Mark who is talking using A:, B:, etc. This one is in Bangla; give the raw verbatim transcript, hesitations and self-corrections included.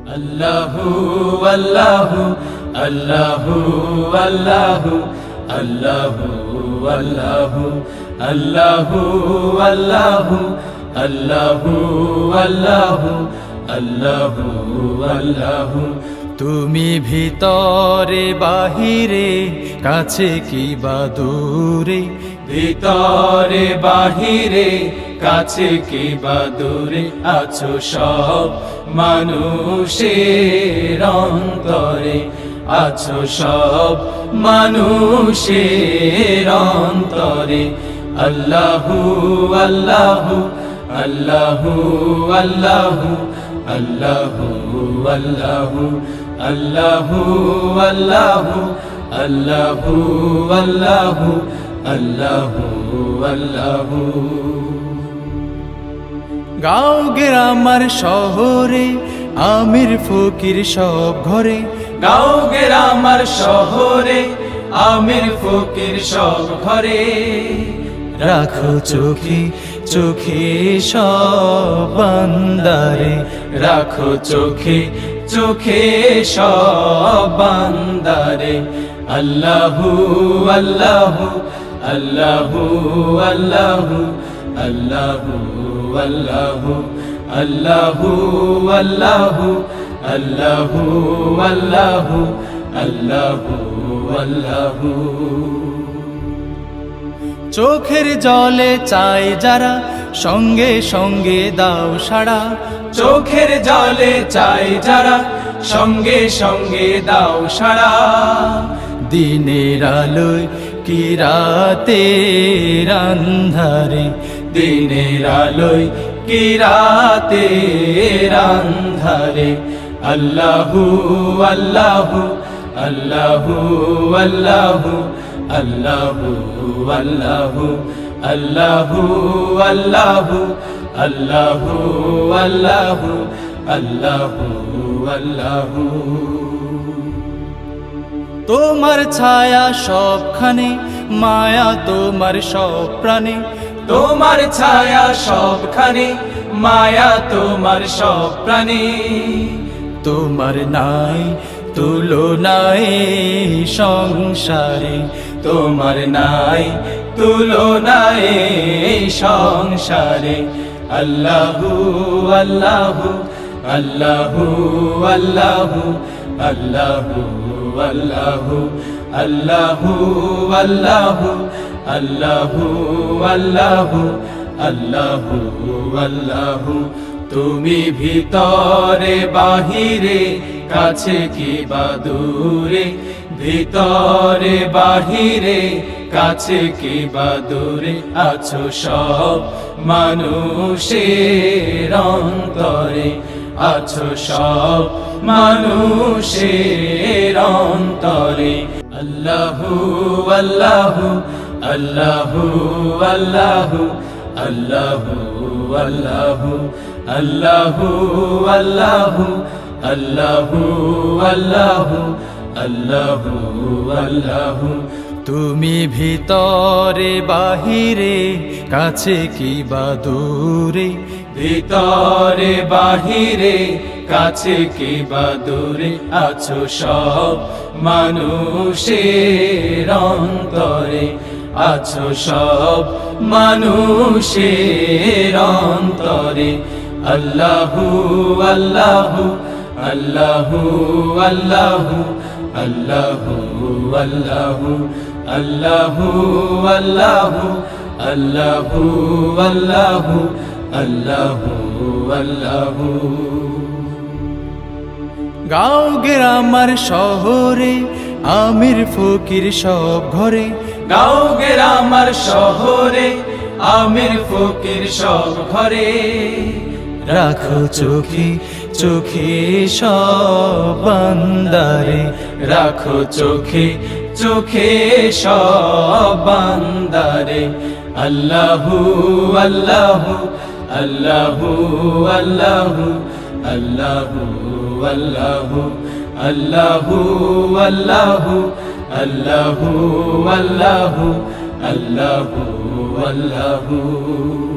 A: Allahu Allahu Allahu Allahu Allahu Allahu Allahu Allahu Allahu Allahu Allahu Allahu তুমি ভিতরে বাহিরে কাছে কি বা দূরে ভিতরে বাহিরে কাছে কি বা দূরে আছো সব মানুষের অন্তরে আছো সব মানুষের অন্তরে আল্লাহু আল্লাহু আল্লাহু আল্লাহু আল্লাহু আল্লাহু আল্লাহু আল্লাহু আল্লাহু আল্লাহু আল্লাহু আল্লাহু গাঁও গ্রামের শহরে আমির ফকির সব ঘরে গাঁও গ্রামের শহরে আমির ফকির সব ঘরে রাখো চোখে চোখে সব বান্দারে রাখো চোখে চোখে সব বান্দারে আল্লাহু আল্লাহু আল্লাহু আল্লাহু আল্লাহু আল্লাহু আল্লাহু আল্লাহু আল্লাহু আল্লাহু আল্লাহু আল্লাহু চোখের জলে চাই যারা সঙ্গে সঙ্গে দাও সাড়া চোখের জলে চাই যারা সঙ্গে সঙ্গে দাও সাড়া দিনের আলোয় কি রাতের আন্ধারে দিনের আলোয় কি রাতের আন্ধারে আল্লাহু আল্লাহু আল্লাহু আল্লাহু আল্লাহু আল্লাহু আল্লাহু আল্লাহু আল্লাহু আল্লাহু আল্লাহু আল্লাহু তোমার ছায়া সবখানে মায়া তোমার সব প্রাণে তোমার ছায়া সবখানে মায়া তোমার সব প্রাণে তোমার নাই তুলনায় সংসারে তোমার নাই তুলনায় সংসারে আল্লাহু আল্লাহু আল্লাহু আল্লাহু আল্লাহু আল্লাহু আল্লাহু আল্লাহু আল্লাহু আল্লাহু আল্লাহু আল্লাহু তুমি ভিতরে বাহিরে কাছে কি বা দূরে ভিতরে বাহিরে কাছে কি বা দূরে আছো সব মানুষের অন্তরে আছো সব মানুষের অন্তরে আল্লাহু আল্লাহু আল্লাহু আল্লাহু আল্লাহু আল্লাহু আল্লাহু আল্লাহু আল্লাহু আল্লাহু আল্লাহু আল্লাহু তুমি ভিতরে বাহিরে কাছে কি বা দূরে ভিতরে বাহিরে কাছে কি বা দূরে আছো সব মানুষের অন্তরে আছো সব মানুষের অন্তরে আল্লাহু আল্লাহু আল্লাহু আল্লাহু আল্লাহু আল্লাহু আল্লাহু আল্লাহু আল্লাহু আল্লাহু আল্লাহু আল্লাহু গাঁও গ্রামের শহরে আমির ফকির সব ঘরে গাঁও গ্রামের শহরে আমির ফকির সব ঘরে রাখো চোখে চোখে সব বান্দারে রাখো চোখে চোখে সব বান্দারে আল্লাহু আল্লাহু আল্লাহু আল্লাহু আল্লাহু আল্লাহু আল্লাহু আল্লাহু আল্লাহু আল্লাহু আল্লাহু আল্লাহু